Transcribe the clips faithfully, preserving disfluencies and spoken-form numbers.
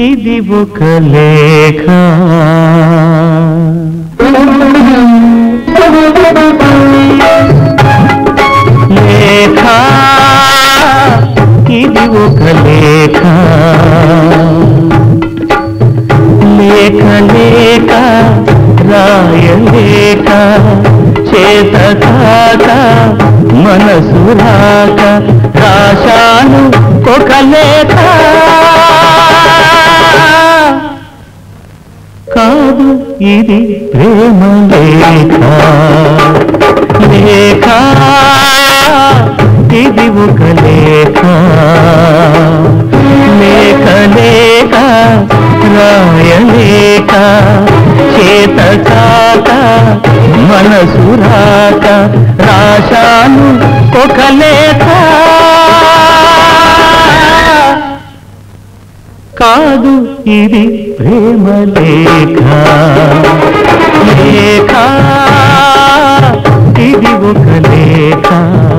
ఇది ఒక లేఖ లేఖ ఇది ఒక లేఖ లేఖ లేఖ రాయలేక చేత కాక మనసు రాక రాశాను ఒక లేఖ కాదు ఇది ప్రేమ లేఖ లేఖ ఇది ఒక లేఖ లేఖ లేఖ రాయలేక చేత కాక మనసు రాక రాశాను ఒక లేఖ కాదు ఇది ప్రేమ లేఖ లేఖ ఇది ఒక లేఖ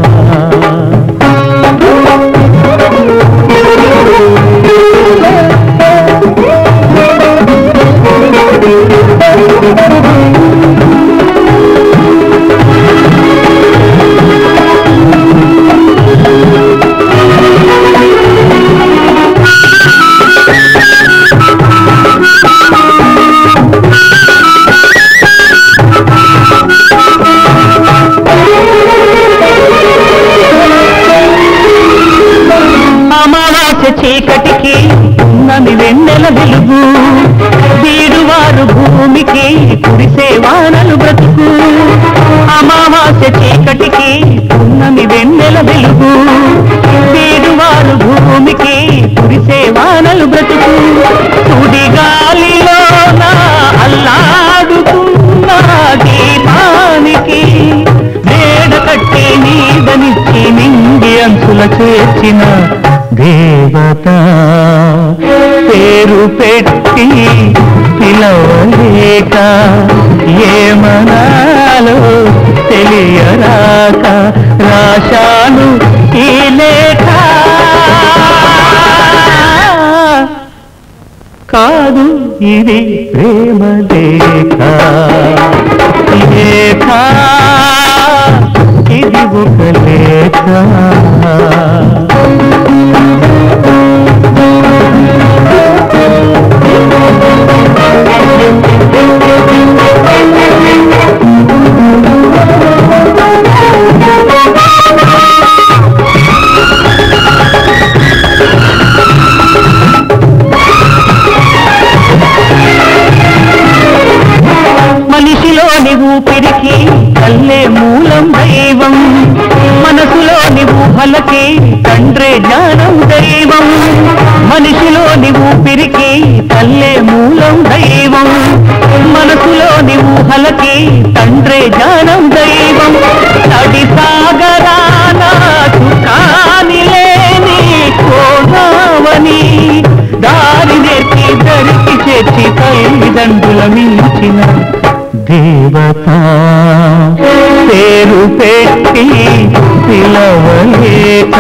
చీకటికి ఉన్నమి వెన్నెల వెలుగు బీడువారు భూమికి కురిసే వానలు బ్రతుకు అమావాస్య చీకటికి ఉన్నమి వెన్నెల వెలుగు బీడువారు భూమికి కురిసే వానలు బ్రతుకు సుడి గాలిలో నా అల్లాడుతున్న దీపానికి వేడ కట్టి నీడనిచ్చి నింగి అంచుల చేర్చిన దేవత పేరు పెట్టి పిలవలేక ఏమనాలో తెలియరాక రాశాను ఈ లేఖ కాదు ఇది ప్రేమ లేఖ లేఖ ఇది ఒక లేఖ మనిషిలోని ఊపిరికి కల్లే మూలం దైవం మనసులోని ఊహలకి తండ్రే జ్ఞానం దైవం మనిషిలోని ఊపిరికి కల్లే మూలం దైవం మనసులోని ఊహలకి తండ్రే జ్ఞానం దైవం నడి సాగరాన సుఖాని లేని కోనావని దారి నేర్చి దరికి చేర్చి తల్లిదండ్రుల మించిన దేవత పేరు పెట్టి పిలవలేక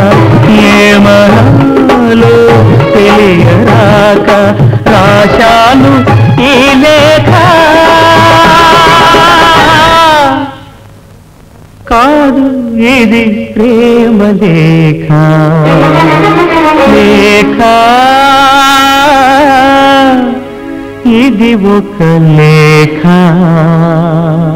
ఏమనాలో తెలియరాక రాశాను ఈ లేఖ కాదు ఇది ప్రేమ లేఖ లేఖ ఇది ఒక లేఖ